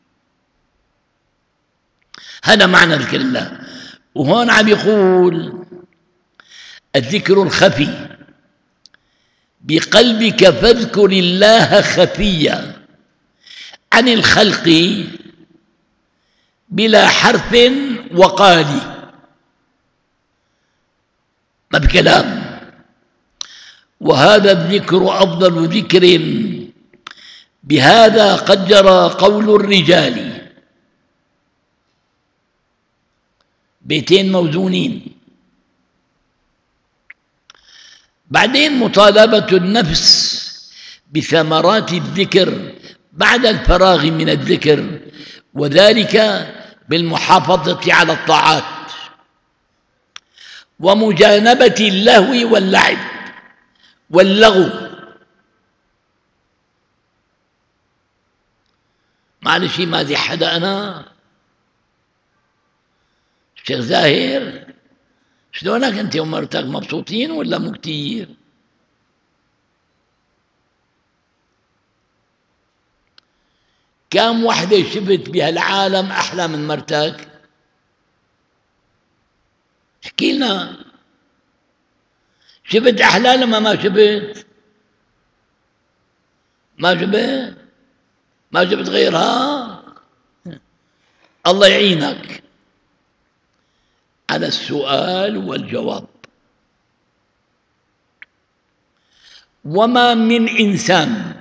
Speaker 3: هذا معنى ذكر الله. وهون عم يقول الذكر الخفي بقلبك فاذكر الله خفيا عن الخلق بلا حرف وقال، ما بكلام. وهذا الذكر أفضل ذكر، بهذا قد جرى قول الرجال. بيتين موزونين. بعدين مطالبة النفس بثمرات الذكر بعد الفراغ من الذكر، وذلك بالمحافظة على الطاعات ومجانبة اللهو واللعب واللغو. معلش ما ذي حدا أنا الشيخ زاهر، شلونك أنت ومرتك، مبسوطين ولا مو كتير؟ كم وحدة شفت بهالعالم أحلى من مرتك؟ احكي لنا، شفت أحلى لما ما شفت؟ ما شفت؟ ما شفت غيرها؟ الله يعينك على السؤال والجواب. وما من إنسان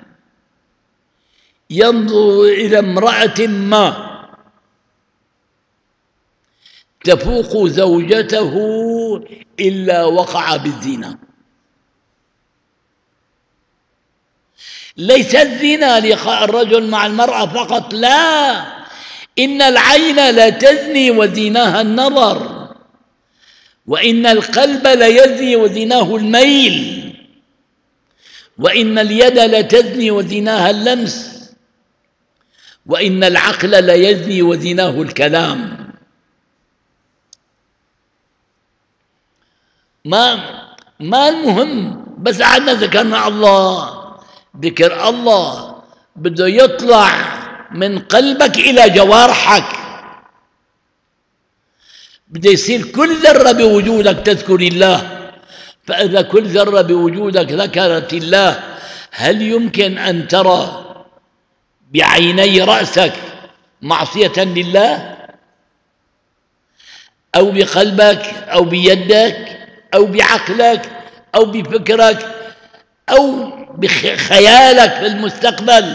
Speaker 3: ينظر إلى امرأة ما تفوق زوجته إلا وقع بالزنا. ليس الزنا لقاء الرجل مع المرأة فقط، لا، إن العين لا تزني وزناها النظر، وإن القلب ليزني وزناه الميل، وإن اليد لتزني وزناها اللمس، وإن العقل ليزني وزناه الكلام. ما المهم، بس عندنا ذكرنا الله. ذكر الله بده يطلع من قلبك إلى جوارحك، بده يصير كل ذرة بوجودك تذكر الله. فإذا كل ذرة بوجودك ذكرت الله، هل يمكن أن ترى بعيني رأسك معصية لله؟ أو بقلبك أو بيدك أو بعقلك أو بفكرك أو بخيالك في المستقبل؟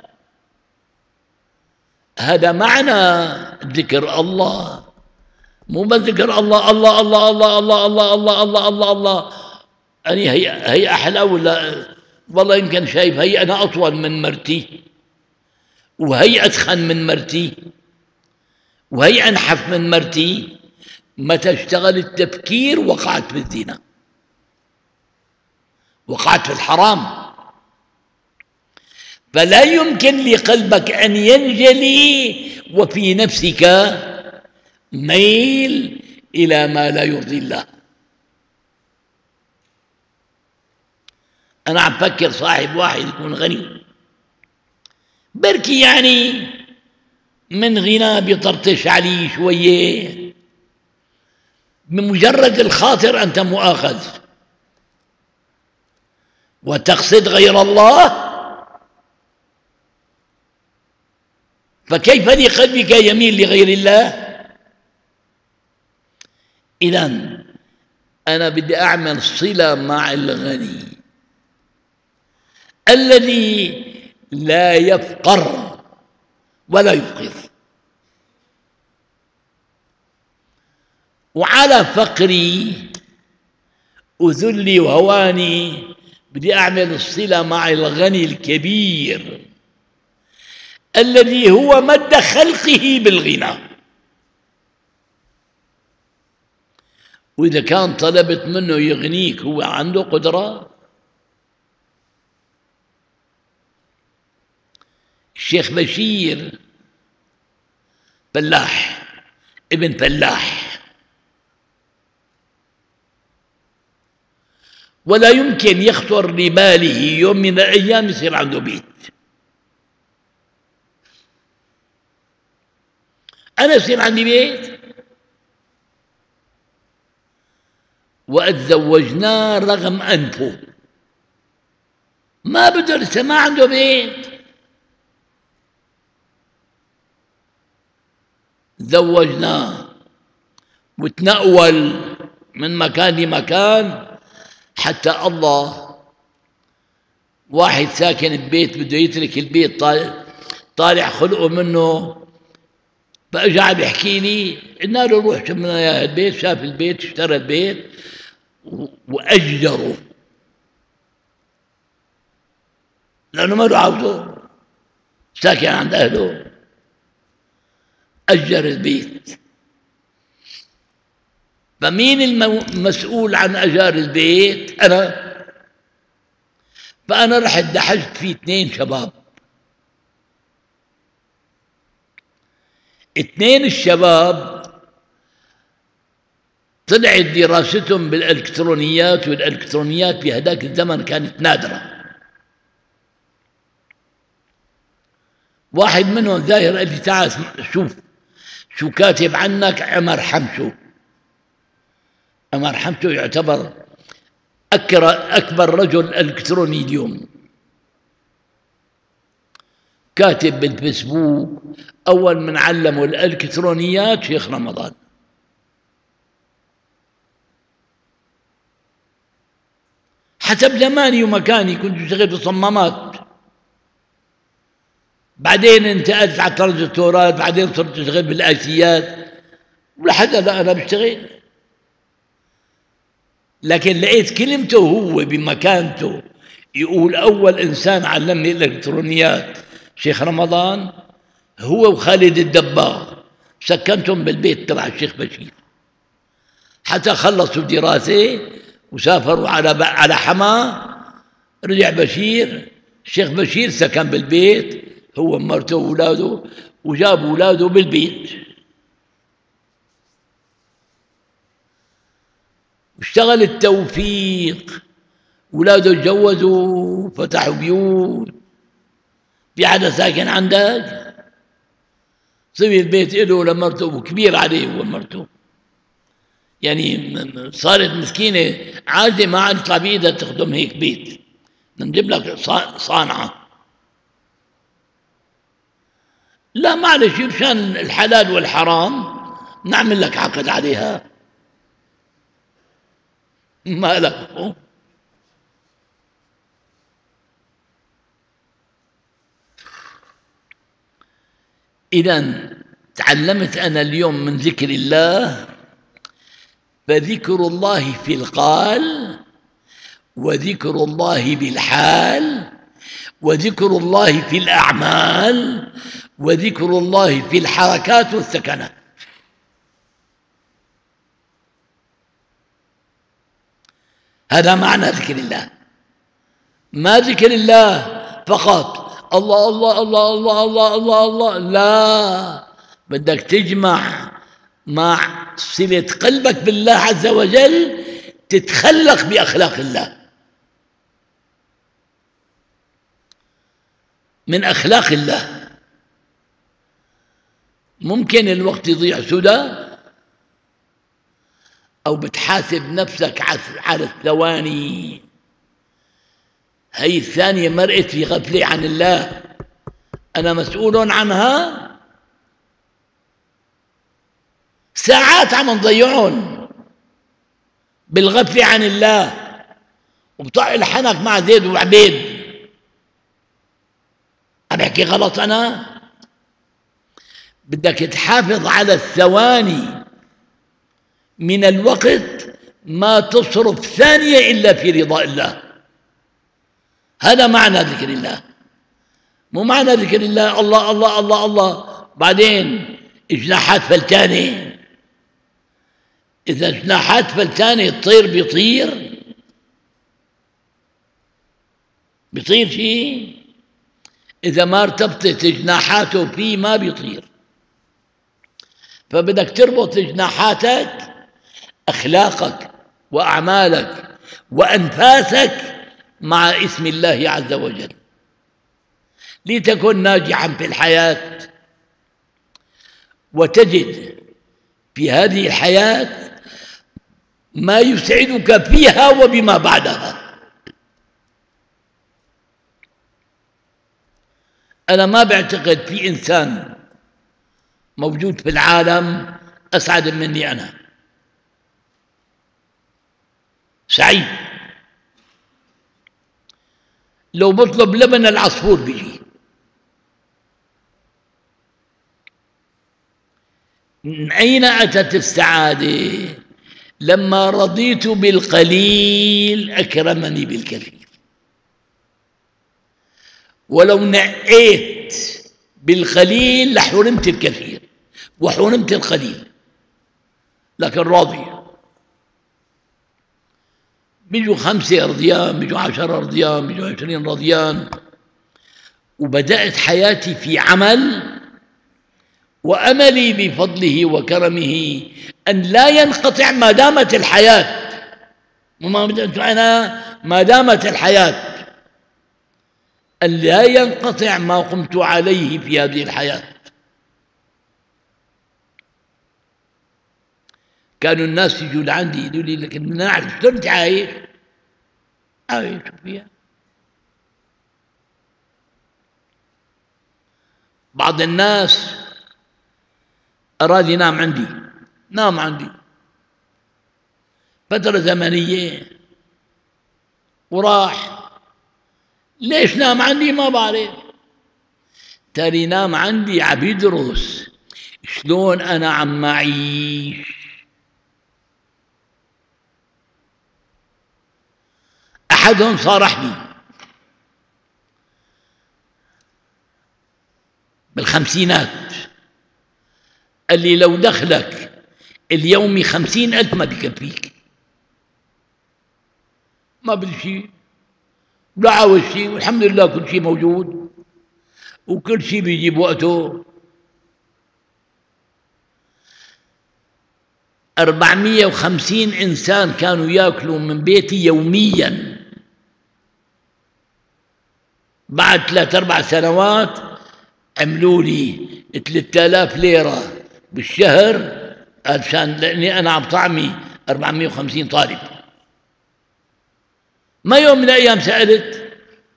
Speaker 3: هذا معنى ذكر الله. مو بس ذكر الله الله الله الله الله الله الله الله الله الله. يعني هي أحلى ولا والله يمكن شايف هي أنا أطول من مرتي، وهي أتخن من مرتي، وهي أنحف من مرتي. متى اشتغل التفكير وقعت في الزنا، وقعت في الحرام. فلا يمكن لقلبك أن ينجلي وفي نفسك ميل إلى ما لا يرضي الله. أنا عم فكر صاحب واحد يكون غني، بركي يعني من غنى بيطرطش عليه شوية، بمجرد الخاطر أنت مؤاخذ وتقصد غير الله. فكيف لقلبك يميل لغير الله؟ إذن أنا بدي أعمل صلة مع الغني الذي لا يفقر ولا يفقر، وعلى فقري وذلي وهواني بدي أعمل الصلة مع الغني الكبير الذي هو مد خلقه بالغنى. وإذا كان طلبت منه يغنيك هو عنده قدرة. الشيخ بشير فلاح، ابن فلاح، ولا يمكن يخطر بباله يوم من الأيام يصير عنده بيت. أنا يصير عندي بيت؟ وأتزوجناه رغم أنفه، ما بده، لسه ما عنده بيت. زوجناه وتنقل من مكان لمكان حتى الله. واحد ساكن ببيت بده يترك البيت، طالع خلقه منه، فاجى عم يحكي لي، قلنا له روح شوف لنا اياه البيت. شاف البيت، اشترى البيت واجره لانه ما له عوده، ساكن عند اهله، اجر البيت. فمين المسؤول عن اجار البيت؟ انا. فانا رحت دحجت فيه 2 شباب. 2 الشباب طلعت دراستهم بالالكترونيات، والالكترونيات في هذاك الزمن كانت نادره. واحد منهم ظاهر قال لي تعال شوف شو كاتب عنك عمر حمشو. عمر حمشو يعتبر أكبر رجل إلكتروني اليوم، كاتب بالفيسبوك، أول من علموا الإلكترونيات شيخ رمضان. حسب زماني ومكاني كنت أشتغل بصمامات، بعدين انتقلت على الترانزستورات، بعدين صرت أشتغل بالآيسيات، ولحد لا أنا بشتغل. لكن لقيت كلمته هو بمكانته يقول أول إنسان علمني الإلكترونيات شيخ رمضان هو وخالد الدباغ، سكنتهم بالبيت تبع الشيخ بشير حتى خلصوا دراسة وسافروا على حما. رجع بشير، الشيخ بشير سكن بالبيت هو ومرته وأولاده، وجاب أولاده بالبيت واشتغل التوفيق. أولاده اتجوزوا وفتحوا بيوت. في حدا ساكن عندك؟ صبي البيت له لمرته وكبير عليه هو مرته، يعني صارت مسكينة عادة ما عاد تطلع بإيدها تخدم هيك بيت، نجيب لك صانعة. لا معلش، مشان الحلال والحرام نعمل لك عقد عليها، ما لك. إذا تعلمت أنا اليوم من ذكر الله، فذكر الله في القال، وذكر الله بالحال، وذكر الله في الأعمال، وذكر الله في الحركات والسكنات. هذا معنى ذكر الله. ما ذكر الله فقط الله الله الله الله الله الله الله، لا، بدك تجمع مع صلة قلبك بالله عز وجل تتخلق بأخلاق الله. من أخلاق الله ممكن الوقت يضيع سدى، أو بتحاسب نفسك على الثواني. هي الثانية مرقت في غفلة عن الله، أنا مسؤول عنها. ساعات عم نضيعهم بالغفلة عن الله، وبطق الحنك مع زيد وعبيد. عم بحكي غلط أنا؟ بدك تحافظ على الثواني من الوقت، ما تصرف ثانية إلا في رضا الله. هذا معنى ذكر الله. مو معنى ذكر الله الله الله الله الله بعدين جناحات فلتانة. إذا جناحات فلتانة الطير بيطير شيء، إذا ما ارتبطت جناحاته فيه ما بيطير. فبدك تربط جناحاتك، أخلاقك وأعمالك وأنفاسك مع اسم الله عز وجل، لتكن ناجحا في الحياة، وتجد في هذه الحياة ما يسعدك فيها وبما بعدها. أنا ما بعتقد في إنسان موجود في العالم أسعد مني أنا، سعيد. لو بطلب لبن العصفور بيجي. من أين أتت السعادة؟ لما رضيت بالقليل أكرمني بالكثير. ولو نقيت بالقليل لحرمت الكثير وحرمت القليل، لكن راضي. بيجوا 5 رضيان، بيجوا 10 رضيان، بيجوا 20 رضيان. وبدأت حياتي في عمل، وأملي بفضله وكرمه أن لا ينقطع ما دامت الحياة. أنا ما دامت الحياة أن لا ينقطع ما قمت عليه في هذه الحياة. كانوا الناس يجوا لعندي يقولوا لي لكن بدنا نعرف شلون انت عايش؟ عايش فيها. بعض الناس أراد ينام عندي، نام عندي فترة زمنية، وراح. ليش نام عندي ما بعرف، تالي نام عندي عم يدرس شلون أنا عم أعيش. أحدهم صارحني بالخمسينات، قال لي لو دخلك اليومي 50,000 ما بكفيك، ما بدي شيء لا عاوز شيء، والحمد لله كل شيء موجود وكل شيء بيجيب وقته. 450 إنسان كانوا يأكلوا من بيتي يوميا. بعد 3-4 سنوات عملوا لي 3000 ليرة بالشهر عشان لأني أنا عم طعمي 450 طالب. ما يوم من الأيام سألت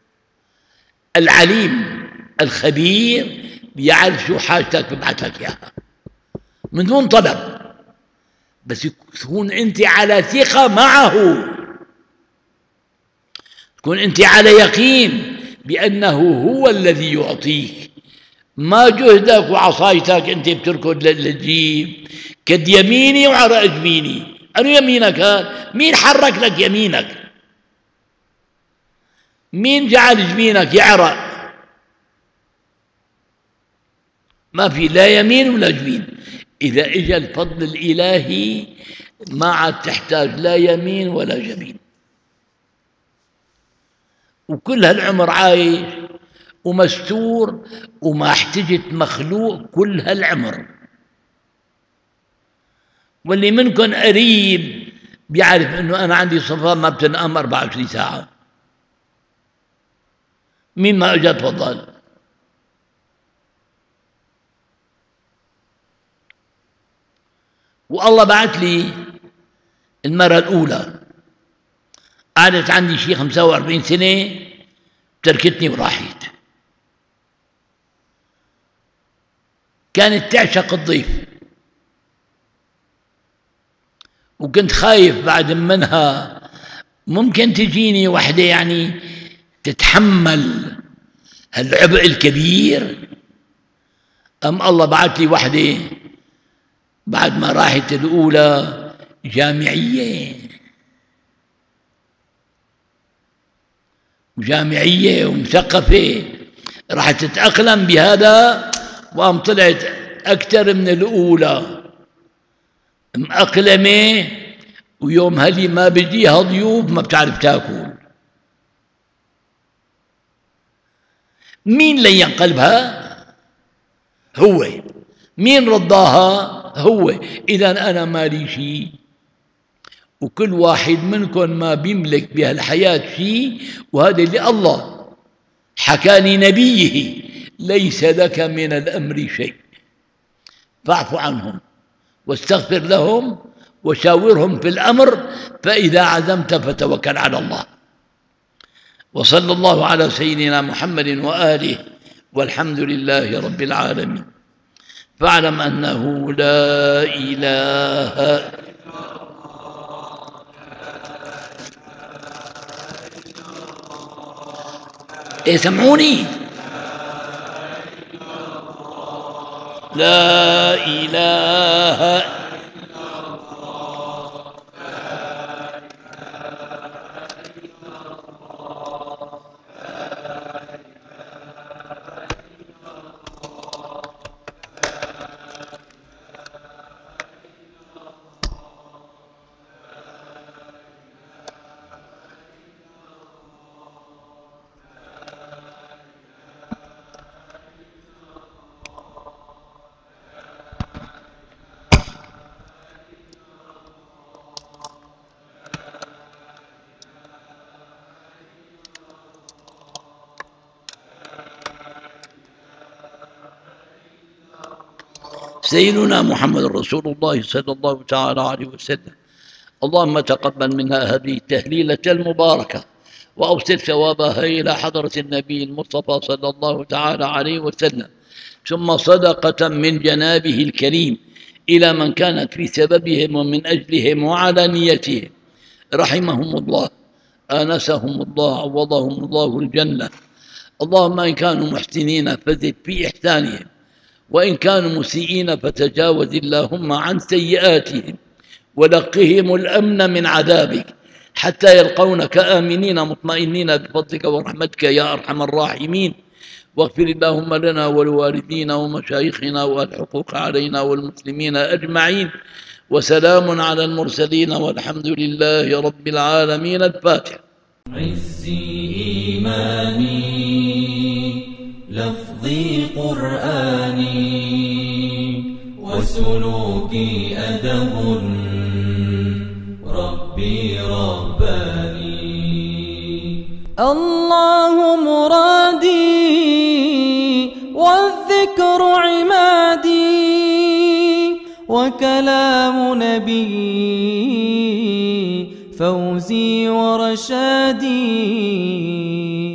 Speaker 3: العليم الخبير بيعرف شو حاجتك ببعث لك إياها من دون طلب، بس تكون أنت على ثقة معه، تكون أنت على يقين بأنه هو الذي يعطيك، ما جهدك وعصايتك أنت بتركض للجيب كد يميني وعرق جبيني. أنو يمينك هذا؟ مين حرك لك يمينك؟ مين جعل جبينك يعرق؟ ما في لا يمين ولا جبين. إذا إجا الفضل الإلهي ما عاد تحتاج لا يمين ولا جبين، وكل هالعمر عايش ومستور وما احتجت مخلوق كل هالعمر. واللي منكم قريب بيعرف انه انا عندي صفة ما بتنقام 24 ساعة. مين ما اجى تفضل. والله بعت لي المرة الأولى قعدت عندي شيء 45 سنة، تركتني وراحت. كانت تعشق الضيف، وكنت خايف بعد منها ممكن تجيني وحدة يعني تتحمل هالعبء الكبير. أم الله بعت لي وحدة بعد ما راحت الأولى جامعية ومثقفة، راح تتأقلم بهذا، وقام طلعت أكثر من الأولى مأقلمة، ويوم هلي ما بيجيها ضيوف ما بتعرف تاكل. مين لين قلبها؟ هو. مين رضاها؟ هو. إذا أنا مالي شيء، وكل واحد منكم ما بيملك بهالحياة شيء، وهذا اللي الله حكى لنبيه ليس لك من الأمر شيء فاعف عنهم واستغفر لهم وشاورهم في الأمر فإذا عزمت فتوكل على الله. وصلى الله على سيدنا محمد وآله، والحمد لله رب العالمين. فاعلم أنه لا إله سمعوني. لا إله سيدنا محمد رسول الله صلى الله تعالى عليه وسلم. اللهم تقبل منها هذه التهليلة المباركة، وأوصل ثوابها إلى حضرة النبي المصطفى صلى الله تعالى عليه وسلم، ثم صدقة من جنابه الكريم إلى من كانت في سببهم ومن أجلهم وعلى نيتهم رحمهم الله آنسهم الله عوضهم الله الجنة. اللهم إن كانوا محسنين فزد في إحسانهم، وإن كانوا مسيئين فتجاوز اللهم عن سيئاتهم، ولقهم الأمن من عذابك حتى يلقونك آمنين مطمئنين بفضلك ورحمتك يا أرحم الراحمين. واغفر اللهم لنا ولوالدينا ومشايخنا والحقوق علينا والمسلمين أجمعين. وسلام على المرسلين والحمد لله رب العالمين. الفاتحة.
Speaker 1: عزي إيماني لفظي قرآني وسلوكي أدب ربي رباني.
Speaker 2: الله مرادي والذكر عمادي وكلام نبي فوزي ورشادي.